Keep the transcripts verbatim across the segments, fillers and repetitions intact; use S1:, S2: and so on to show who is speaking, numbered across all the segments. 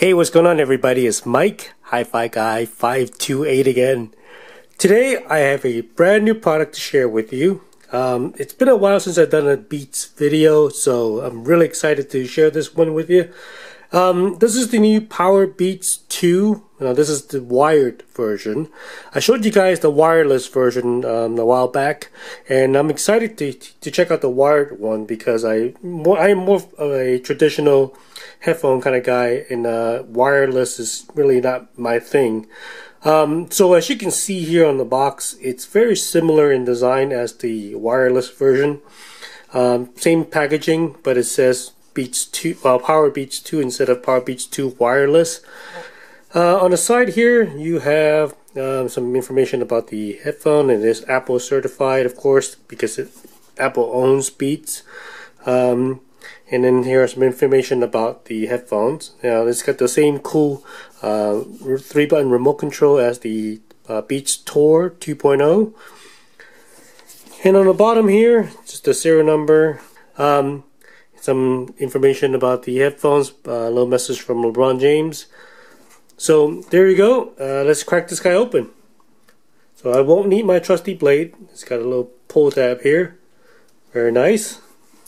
S1: Hey, what's going on everybody? It's Mike, Hi-Fi Guy five two eight again. Today I have a brand new product to share with you. Um, it's been a while since I've done a Beats video, so I'm really excited to share this one with you. Um, this is the new Powerbeats two. Now, this is the wired version. I showed you guys the wireless version um, a while back, and I'm excited to to check out the wired one because I I am more of a traditional headphone kind of guy, and uh, wireless is really not my thing. Um, so as you can see here on the box, it's very similar in design as the wireless version. Um, same packaging, but it says Beats two, well, Powerbeats two instead of Powerbeats two wireless. Uh, on the side here, you have um, some information about the headphone. It is Apple certified, of course, because it, Apple owns Beats. Um, and then here's some information about the headphones. Now, it's got the same cool uh, three-button remote control as the uh, Beats Tour two point oh. And on the bottom here, just the serial number. Um, some information about the headphones, a little message from LeBron James. So there you go. Uh, let's crack this guy open. So I won't need my trusty blade. It's got a little pull tab here. Very nice.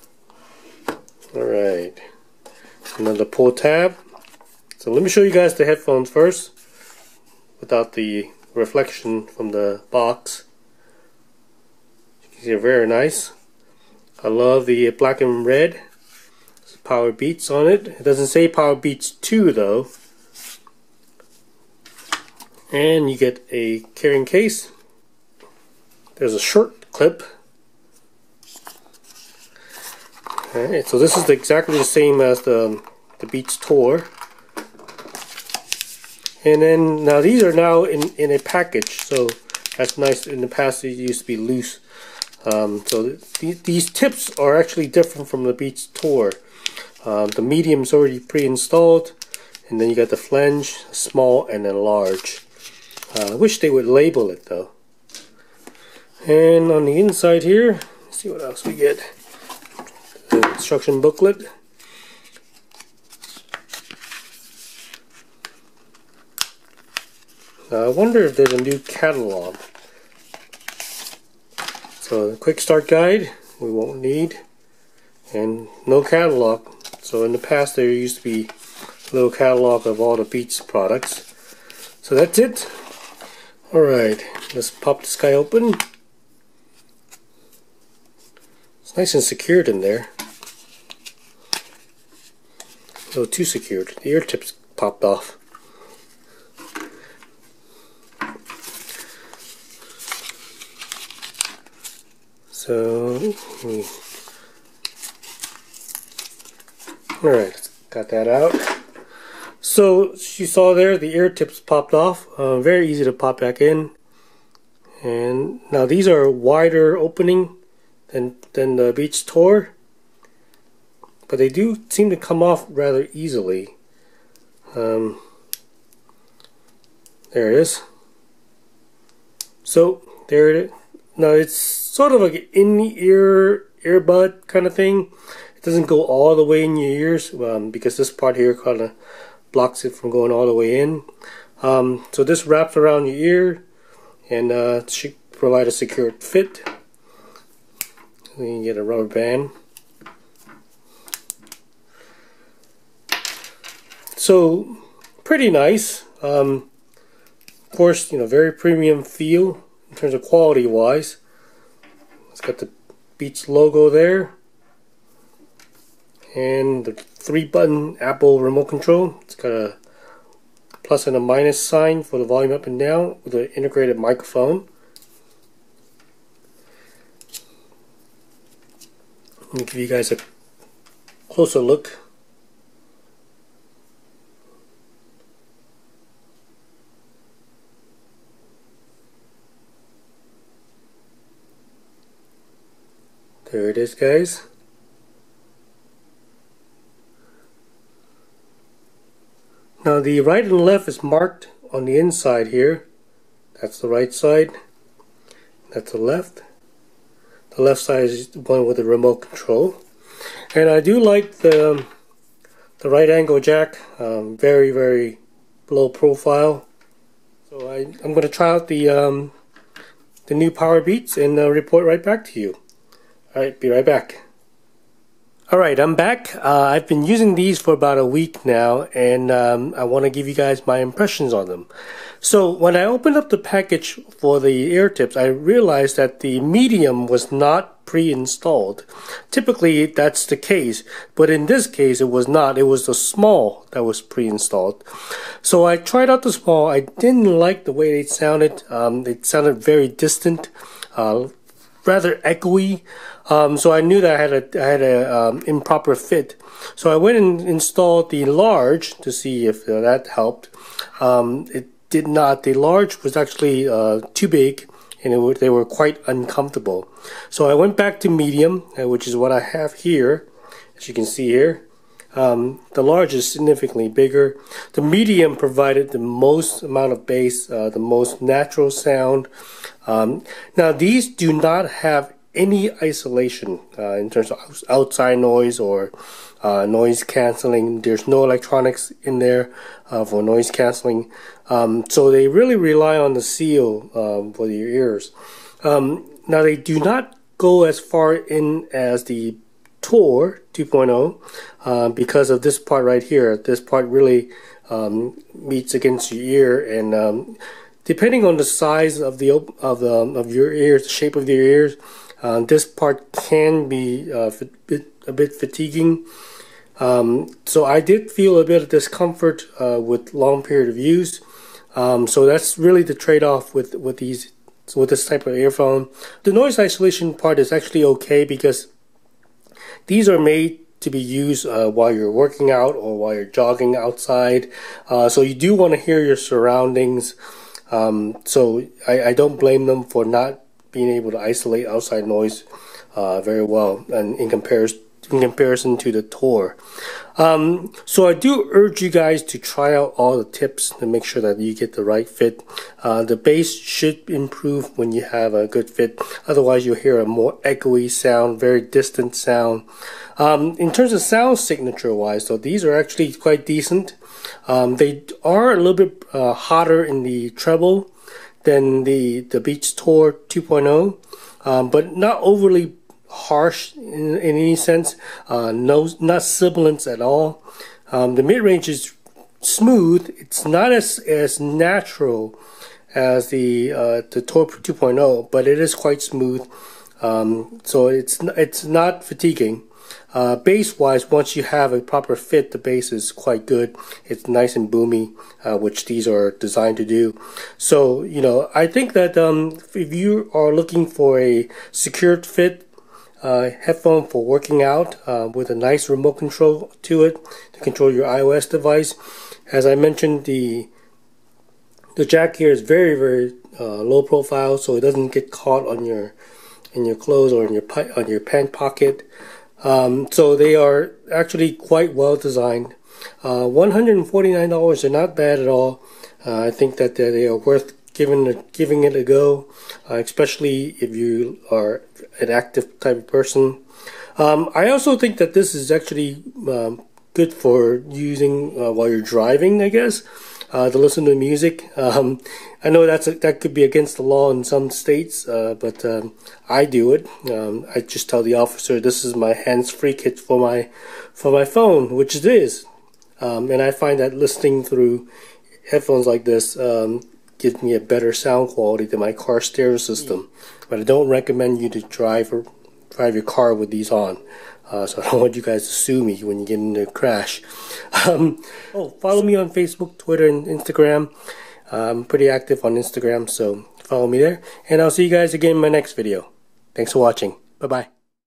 S1: Alright. Another pull tab. So let me show you guys the headphones first without the reflection from the box. You can see they're very nice. I love the black and red. Powerbeats on it. It doesn't say Powerbeats two though. And you get a carrying case. There's a short clip. Alright, so this is exactly the same as the, the Beats Tour. And then now these are now in, in a package, so that's nice. In the past it used to be loose. Um, so th these tips are actually different from the Beats Tour. Uh, the medium is already pre-installed, and then you got the flange, small and then large. Uh, I wish they would label it though. And on the inside here, let's see what else we get. The instruction booklet. Now, I wonder if there's a new catalog. So the quick start guide we won't need, and no catalog. So in the past there used to be a little catalog of all the Beats products. So that's it. Alright, let's pop this guy open. It's nice and secured in there. A little too secured. The ear tips popped off. So, alright, got that out. So, you saw there the ear tips popped off. Uh, very easy to pop back in. And now these are wider opening than, than the Beats Tour. But they do seem to come off rather easily. Um, there it is. So, there it is. Now it's sort of like an in-ear earbud kind of thing. It doesn't go all the way in your ears um, because this part here kind of blocks it from going all the way in. Um, so this wraps around your ear and uh, should provide a secure fit. Then you get a rubber band. So pretty nice. Um, of course, you know, very premium feel in terms of quality wise. It's got the Beats logo there, and the three button Apple remote control. It's got a plus and a minus sign for the volume up and down with an integrated microphone. Let me give you guys a closer look. There it is, guys. Now the right and left is marked on the inside here. That's the right side. That's the left. The left side is the one with the remote control. And I do like the the right angle jack, um, very very low profile. So I, I'm going to try out the um, the new Powerbeats and uh, report right back to you. Alright, be right back. Alright, I'm back. Uh, I've been using these for about a week now, and um, I want to give you guys my impressions on them. So when I opened up the package for the ear tips, I realized that the medium was not pre-installed. Typically that's the case, but in this case it was not. It was the small that was pre-installed. So I tried out the small. I didn't like the way it sounded. Um, it sounded very distant, uh, rather echoey. Um, so I knew that I had a, I had a um, improper fit. So I went and installed the large to see if uh, that helped. Um, it did not. The large was actually uh, too big, and it, they were quite uncomfortable. So I went back to medium, uh, which is what I have here, as you can see here. Um, the large is significantly bigger. The medium provided the most amount of bass, uh, the most natural sound. Um, now these do not have any isolation uh, in terms of outside noise or uh, noise canceling. There's no electronics in there uh, for noise canceling. Um, so they really rely on the seal um, for your ears. Um, now they do not go as far in as the Tor two point oh uh, because of this part right here. This part really um, meets against your ear, and um, depending on the size of the of the of your ears, the shape of your ears, uh, this part can be uh, a bit, a bit fatiguing. Um, so I did feel a bit of discomfort uh, with long period of use. Um, so that's really the trade-off with with these with this type of earphone. The noise isolation part is actually okay because these are made to be used uh, while you're working out or while you're jogging outside. Uh, so you do want to hear your surroundings. Um, so I, I don't blame them for not being able to isolate outside noise uh, very well, and in comparison in comparison to the Tor. Um, so I do urge you guys to try out all the tips to make sure that you get the right fit. Uh, the bass should improve when you have a good fit. Otherwise you'll hear a more echoey sound, very distant sound. Um, in terms of sound signature wise, though, these are actually quite decent. Um, they are a little bit uh, hotter in the treble than the, the Beats Tor two point oh, um, but not overly harsh in, in any sense. Uh, no, not sibilance at all. Um, the mid-range is smooth. It's not as as natural as the uh, the Tor two point oh, but it is quite smooth. Um, so it's it's not fatiguing. Uh, bass-wise, once you have a proper fit, the bass is quite good. It's nice and boomy, uh, which these are designed to do. So, you know, I think that um, if you are looking for a secured fit uh, headphone for working out uh, with a nice remote control to it to control your iOS device, as I mentioned, the the jack here is very, very uh, low profile, so it doesn't get caught on your in your clothes or in your on your pant pocket. Um, so they are actually quite well designed. Uh, one hundred forty-nine dollars are not bad at all. Uh, I think that they are worth giving it, giving it a go, uh, especially if you are an active type of person. Um, I also think that this is actually um, good for using uh, while you're driving, I guess. Uh, to listen to music. Um, I know that's a, that could be against the law in some states, uh, but um, I do it. Um, I just tell the officer this is my hands-free kit for my for my phone, which it is. Um, and I find that listening through headphones like this um, gives me a better sound quality than my car stereo system. But I don't recommend you to drive or drive your car with these on. Uh, so I don't want you guys to sue me when you get in a crash. Um, oh, follow me on Facebook, Twitter, and Instagram. Uh, I'm pretty active on Instagram, so follow me there. And I'll see you guys again in my next video. Thanks for watching. Bye-bye.